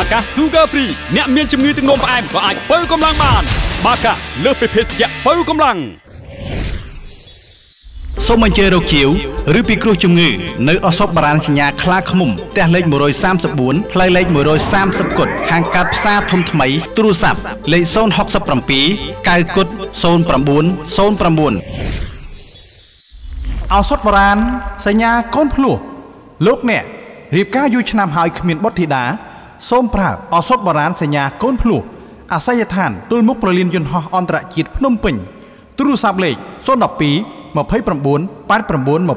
កាSugar Free អ្នកមានជំងឺទឹកនោមផ្អែមក៏អាចបើកម្លាំងបានបាកាលើសពីភេសជ្ជៈបើកម្លាំងសូមអញ្ជើញរកជាវឬពីគ្រោះជំងឺនៅអសពបារាណសញ្ញាខ្លាឃ្មុំផ្ទះលេខ134ផ្លូវលេខ130គុតខាងកាត់ផ្សារធំថ្មីទូរស័ព្ទលេខ067 9គុត0909 ឱសថបុរាណសញ្ញាកូនភ្លោះលោកអ្នករៀបការយូរឆ្នាំហើយគ្មានបុត្រធីតាសូមប្រើឱសថបុរាណសញ្ញាកូនភ្លោះអាសយដ្ឋានទល់មុខប្រលានយន្តហោះអន្តរជាតិភ្នំពេញទូរស័ព្ទលេខ012 29 89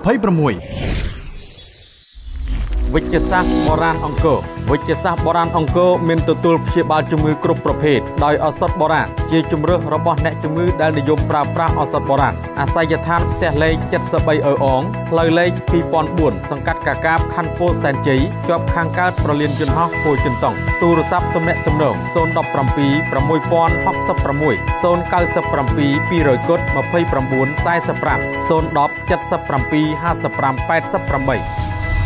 26 វិទ្យាសាស្ត្របុរាណអង្គរវិទ្យាសាស្ត្របុរាណអង្គរមានទទួលព្យាបាលជំងឺគ្រប់ប្រភេទដោយឱសថបុរាណជាជំរើសរបស់អ្នកជំងឺដែលនិយមប្រើប្រាស់ឱសថបុរាណអាសយដ្ឋានផ្ទះលេខ73អងផ្លូវលេខ2004សង្កាត់កាកាបខណ្ឌពោធិ៍សែនជ័យជាប់ខាងកើតប្រលានយន្តហោះពោធិ៍ចិនតុងទូរស័ព្ទទំនាក់ទំនង017 6066 097 200គុត29 45 010 77 55 88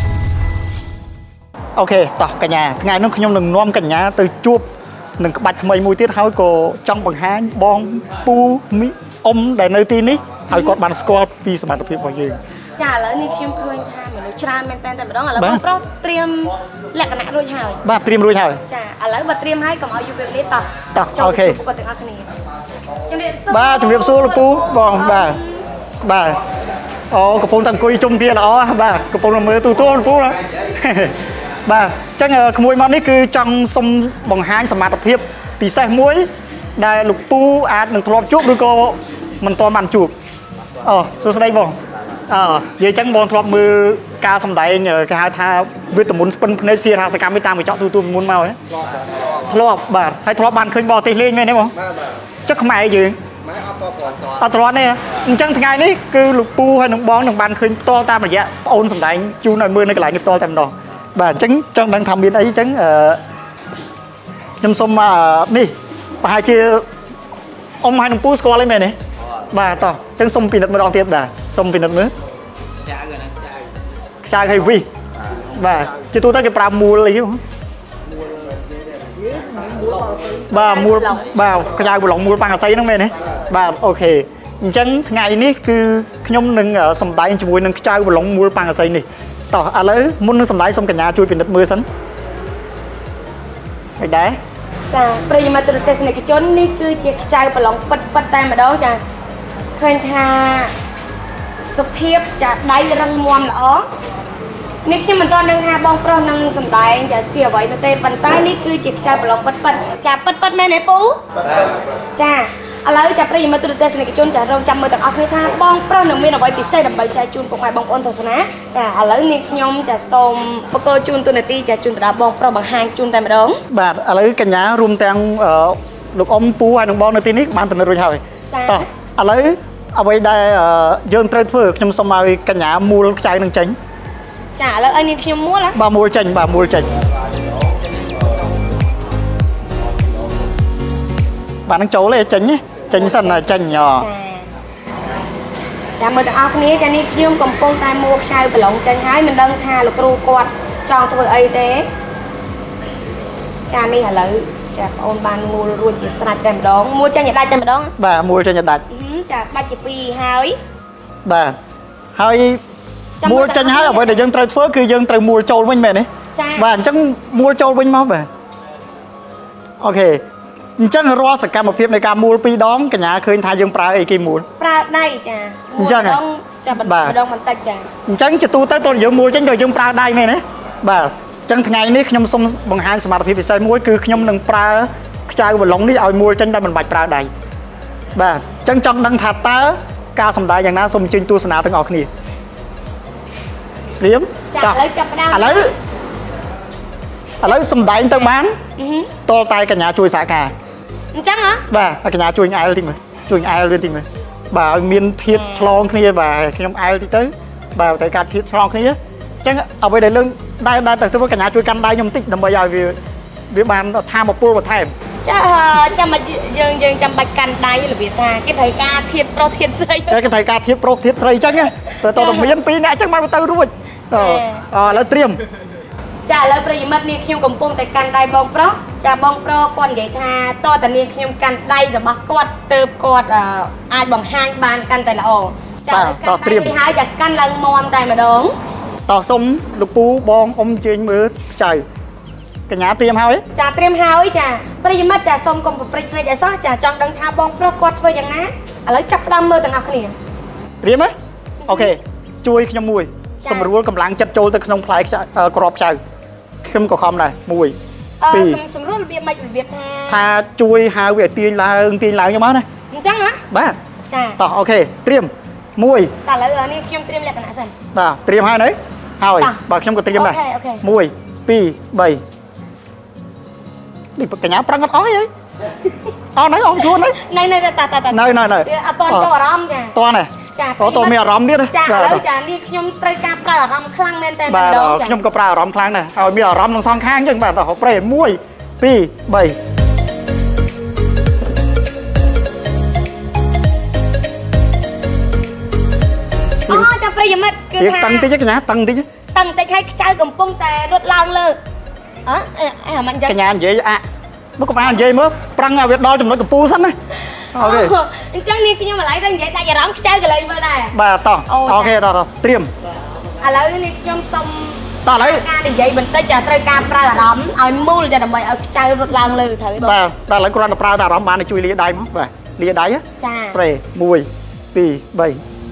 អូខេតោះកញ្ញាថ្ងៃនោះខ្ញុំនឹងនាំកញ្ញាទៅជួបនឹងក្បាច់ថ្មីមួយទៀតហើយក៏ចង់បង្ហាញបងពូអ៊ំដែលនៅទីនេះហើយគាត់បានស្គាល់ពីសមត្ថភាពរបស់យើងចាឥឡូវនេះខ្ញុំឃើញថាមនុស្សច្រើនមែនតើតែម្ដងឥឡូវបងប្រុសត្រៀមលក្ខណៈរួចហើយបាទត្រៀមរួចហើយចាឥឡូវបើត្រៀមហើយកុំឲ្យយូរពេលវេលាតោះអូខេគាត់ទាំងអស់គ្នាបាទជំរាបសួរលោកពូបងបាទអូកំពុងតែអង្គុយជុំគ្នាល្អបាទកំពុងមើលទូទួលលោកពូបាទអញ្ចឹងក្មួយមកនេះគឺចង់សុំបង្ហាញសមត្ថភាពពិសេសមួយដែលលោកពូអាចនឹងធ្លាប់ជួបឬក៏មិនទាន់បានជួបអូសួស្តីបងនិយាយអញ្ចឹងបងធ្លាប់មើលការសម្ដែងគេហៅថាវិតមុនស្ពិនភ្នែកសៀរសកម្មតាមកញ្ចក់ទូមុនមកធ្លាប់បាទហើយធ្លាប់បានឃើញបរទេសលេងមែនទេបងចុះខ្មែរយើងអត់ទ្រាំទេអញ្ចឹងថ្ងៃនេះគឺលោកពូហើយនឹងបងនឹងបានឃើញផ្ទាល់តាមរយៈប្អូនសម្ដែងជូនឲ្យមើលនៅកន្លែងនេះផ្ទាល់តែម្ដងបាទអញ្ចឹងចង់ដឹងថាមានអីអញ្ចឹងខ្ញុំសុំនេះប្រហែលជាអ៊ំហើយនឹងពូស្គាល់អីមែនទេបាទតោះអញ្ចឹងសុំពិនិត្យម្ដងទៀតបាទសុំពិនិត្យមើលខ្ចៅហើយវិបាទជាទូទៅគេប្រើមូលអីបាទមូលបាទខ្ចៅប្រឡងមូលប៉ាំងអាស័យហ្នឹងមែនទេបាទអូខេអញ្ចឹងថ្ងៃនេះគឺខ្ញុំនឹងសម្ដែងជាមួយនឹងខ្ចៅប្រឡងមូលប៉ាំងអាស័យនេះតោះឥឡូវមុននឹងសម្ដែងសូមកញ្ញាជួយពិនិត្យមើលសិនអីដែរចាប្រិយមិត្តទស្សនិកជននេះគឺជាខ្ចៅប្រឡងពិតតែម្ដងចាឃើញថាសុភាពចាដៃរឹងមាំល្អនេះខ្ញុំមិនទាន់ដឹងថាបងប្រុសនឹងសម្ដែងចាជាអ្វីទៅទេប៉ុន្តែនេះគឺជាខ្ចៅប្រឡងពិតចាពិតមែនទេពូចាឥឡូវចាប្រិយមិត្តទស្សនិកជនចារងចាំមើលទាំងអស់គ្នាថាបងប្រុសនឹងមានអ្វីពិសេសដើម្បីចែកជូនពុកម៉ែបងប្អូនទស្សនាចាឥឡូវនេះខ្ញុំចាសូមបកគោជូនទូនាទីចាជូនទៅដល់បងប្រុសបង្ហាញជូនតែម្ដងបាទឥឡូវកញ្ញារួមទាំងលោកអ៊ំពូហើយនឹងបងនៅទីនេះបានទៅរួចហើយតោះឥឡូវអ្វីដែលយើងត្រូវធ្វើខ្ញុំសូមឲ្យកញ្ញាមូលខ្ចៅនឹងចេញចាឥឡូវឲ្យនាងខ្ញុំមូលបាទមូលចេញបាទមូលចេញបាទនឹងចូលទេចេញសិនចេញចាមើលទាំងអស់គ្នាចានេះខ្ញុំកំពុងតែមូលខ្ចៅប្រឡងចេញហើយមិនដឹងថាលោកគ្រូគាត់ចង់ធ្វើអីទេចានេះឥឡូវចាបងអូនបានមូលរួចជាស្រេចតែម្ដងមូលចេញឲ្យដាច់តែម្ដងបាទមូលចេញឲ្យដាច់ចាដាច់ជាពីរហើយបាទហើយមូលចេញហើយអ្វីដែលយើងត្រូវធ្វើគឺយើងត្រូវមូលចូលវិញមែនទេចាបាទអញ្ចឹងមូលចូលវិញមកបាទអូខេអញ្ចឹងរាល់សកម្មភាពនៃការមូល2ដងកញ្ញាឃើញថាយើងប្រើអីគេមូលប្រើដៃចាអញ្ចឹងចាម្ដងបន្តិចចាអញ្ចឹងជាទូទៅតើយើងមូលចេញក៏យើងប្រើដៃមែនទេបាទអញ្ចឹងថ្ងៃនេះខ្ញុំសូមបង្ហាញសមត្ថភាពពិសេសមួយគឺខ្ញុំនឹងប្រើខ្ចៅបឡុងនេះឲ្យមូលចេញដោយមិនបាច់ប្រើដៃបាទអញ្ចឹងចង់ដឹងថាតើការសម្ដែងយ៉ាងណាសូមអញ្ជើញទស្សនាទាំងអស់គ្នាព្រាមចាឥឡូវចាប់ផ្ដើមឥឡូវសម្ដែងទៅបានតលតែកញ្ញាជួយសហការអញ្ចឹងហ៎បាទកញ្ញាជួយអែលតិចមើលជួយអែលរៀនតិចមើលបាទឲ្យមានធាតុឆ្លងគ្នាបាទខ្ញុំអែលតិចទៅបាទត្រូវការធាតុឆ្លងគ្នាអញ្ចឹងអ្វីដែលលើដែលទៅធ្វើកញ្ញាជួយកាន់ដៃខ្ញុំតិចដើម្បីឲ្យវាបានថាមពលបន្ថែមចាចាំយើងចាំបាច់កាន់ដៃរបៀបថាគេត្រូវការធាតុប្រុសធាតុស្រីគេត្រូវការធាតុប្រុសធាតុស្រីអញ្ចឹងទៅមាន2នាក់អញ្ចឹងមកទៅរួចឥឡូវត្រៀមចាឥឡូវប្រិយមិត្តនាងខ្ញុំកំពុងតែកាន់ដៃបងប្រុសចាបងប្រុសគាត់និយាយថាតតនាងខ្ញុំកាន់ដៃរបស់គាត់ទៅគាត់អាចបង្ហាញបានកាន់តែល្អចាតត្រៀមហើយចាកាន់ឡើងមាំតែម្ដងតសុំលោកពូបងអ៊ំជើញមើលខ្ចៅកញ្ញាត្រៀមហើយចាត្រៀមហើយចាប្រិយមិត្តចាសូមកុំប្រព្រឹត្តភ្នែកឲ្យសោះចាចង់ដឹងថាបងប្រុសគាត់ធ្វើយ៉ាងណាឥឡូវចាប់ផ្ដើមមើលទាំងអស់គ្នាត្រៀមហ៎អូខេជួយខ្ញុំមួយសម្រួលកម្លាំងចិត្តចូលទៅក្នុងផ្លែក្របខ្ចៅខ្ញុំក៏ខំដែរ1 2 សម្រួលរបៀបម៉េចរបៀបថាជួយហៅវាទាញឡើងខ្ញុំមកណាអញ្ចឹងហ៎បាទចាតោះអូខេត្រៀម 1តែឥឡូវនេះខ្ញុំត្រៀមលក្ខណៈសិនបាទត្រៀមហើយនៅហើយបាទខ្ញុំក៏ត្រៀមដែរ1 2 3នេះកញ្ញាប្រឹងអត់អស់ហីអត់នៅអស់ជួននៅនៅនៅអត់តន់ចូលអារម្មណ៍ចាតន់ហ៎ចាតមានអារម្មណ៍ទៀតចាឥឡូវចានេះខ្ញុំត្រូវការប្រើអារម្មណ៍ខ្លាំងមែនតើម្ដងខ្ញុំក៏ប្រើអារម្មណ៍ខ្លាំងដែរឲ្យមានអារម្មណ៍ទាំងសងខាងអញ្ចឹងបាទតោះប្រេ1 2 3 អូចាំប្រិយមិត្តគឺថាតឹងតិចកញ្ញាតឹងតិចឲ្យខ្ចៅកំពុងតែរត់ឡើងលើមិនអញ្ចឹងកញ្ញានិយាយមកកុំអាននិយាយមើលប្រឹងឲ្យវាដល់ចំណុចកំពូលសិនណាអូខេអញ្ចឹងនេះខ្ញុំឥឡូវទៅនិយាយដាច់អារម្មណ៍ខ្ចៅកន្លែងមើលដែរបាទតោះអូខេតោះត្រៀមឥឡូវនេះខ្ញុំសុំតោះឥឡូវការនិយាយបន្តិចចាត្រូវការប្រើអារម្មណ៍ឲ្យមូលចាដើម្បីឲ្យខ្ចៅរត់ឡើងលើត្រូវបងបាទដល់ឥឡូវគ្រាន់តែប្រើតែអារម្មណ៍បានជួយលាដៃមកបាទលាដៃចាប្រេ1 2 3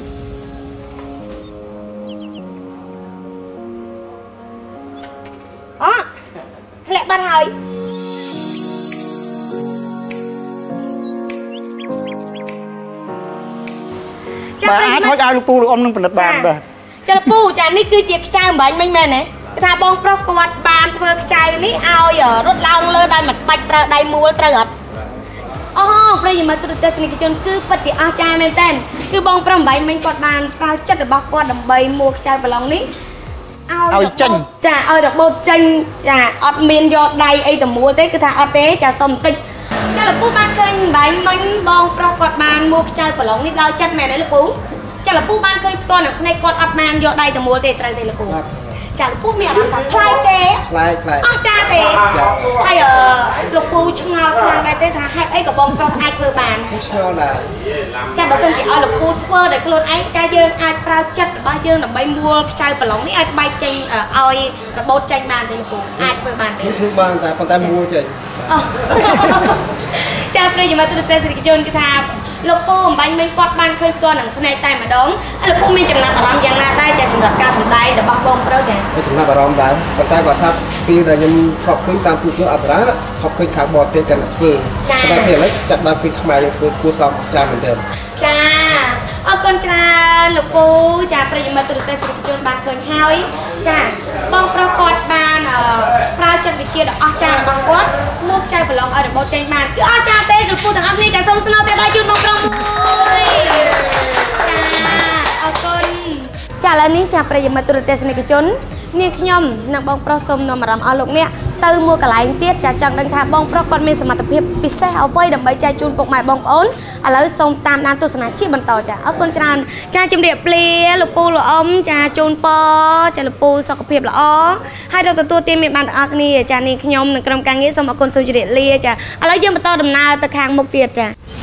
ធ្លាក់បាត់ហើយបាទអាចហុចឲ្យលោកពូលោកអ៊ំនឹងផលិតបានបាទចាលោកពូចានេះគឺជាខ្ចៅអំបញ្ញមិញមែនទេគេថាបងប្រុសគាត់បានធ្វើខ្ចៅនេះឲ្យរត់ឡើងលើដោយមិនបាច់ប្រើដៃមូលត្រូវអត់អូប្រិយមិត្តទស្សនិកជនគឺពិតជាអស្ចារ្យមែនតើគឺបងប្រុសអំបញ្ញមិញគាត់បានប្រើចិត្តរបស់គាត់ដើម្បីមួខ្ចៅប្រឡងនេះឲ្យចេញចាឲ្យរបូតចេញចាអត់មានយកដៃអីទៅមួទេគឺថាអត់ទេចាសុំបន្តិចចាលោកពូបានឃើញបែងមិញបងប្រុសគាត់បានមួខ្ចៅប្រឡងនេះដោយចិត្តមែនទេលោកពូចាលោកពូបានឃើញផ្ទាល់នៅភ្នែកគាត់អត់បានយកដៃទៅមួទេត្រូវទេលោកពូចាលោកពូមានអារម្មណ៍ថាខ្លាចទេខ្លាចអស់ចាទេហើយលោកពូឆ្ងល់ខ្លាំងដែរទេថាហេតុអីក៏បងប្រុសអាចធ្វើបានឆ្ងល់ដែរចាបើសិនជាឲ្យលោកពូធ្វើដោយខ្លួនឯងតែយើងអាចប្រើចិត្តរបស់យើងដើម្បីមួលខ្ចៅប្រឡងនេះឲ្យបែកចេញឲ្យរបូតចេញបានទេលោកពូអាចធ្វើបានទេធ្វើបានតែប៉ុន្តែមួលចេញចាប្រិយមិត្តទស្សនិកជនគឺថាលោកពូអំបញ្ញមិញគាត់បានឃើញផ្ទាល់នឹងភ្នែកតែម្ដងហើយលោកពូមានចំណាប់អារម្មណ៍យ៉ាងណាដែរចាសម្រាប់ការសម្ដែងរបស់បងប្រុសចាចំណាប់អារម្មណ៍ដែរប៉ុន្តែគាត់ថាពីដែលខ្ញុំខកឃើញតាមទូរទស្សន៍អប្សរាខកឃើញខាងបរទេសកាន់តែធ្វើតែពេលឥឡូវចាប់ដើមឃើញខ្មែរយើងធ្វើគួរសមចាស់មែនទែនចាអរគុណច្រើនលោកពូចាប្រិយមិត្តទស្សនិកជនបានឃើញហើយចាបងប្រុសគាត់បានប្រើចិត្តវិទ្យាដ៏អស្ចារ្យរបស់គាត់មកខ្ចៅប្រឡងឲ្យរបូតចេញបានគឺអស្ចារ្យទេលោកពូទាំងអស់គ្នាចាសូមស្នើទៅដល់ជូនបងប្រុសមួយចាអរគុណចាឥឡូវនេះចាប្រិយមិត្តទស្សនិកជននាងខ្ញុំនិងបងប្រុសសូមនាំអារម្មណ៍អស់លោកអ្នកទៅមួយកន្លែងទៀតចាចង់ដឹងថាបងប្រុសគាត់មានសមត្ថភាពពិសេសអ្វីដើម្បីចែកជូនពុកម៉ែបងប្អូនឥឡូវសូមតាមដានទស្សនាជាបន្តចាអរគុណច្រើនចាជំរាបលាលោកពូលោកអ៊ំចាជូនពរចាលោកពូសុខភាពល្អហើយរកទទួលទានមានបានទាំងអស់គ្នាចានាងខ្ញុំនិងក្រុមការងារសូមអរគុណសូមជម្រាបលាចាឥឡូវយើងបន្តដំណើរទៅខាងមុខទៀតចា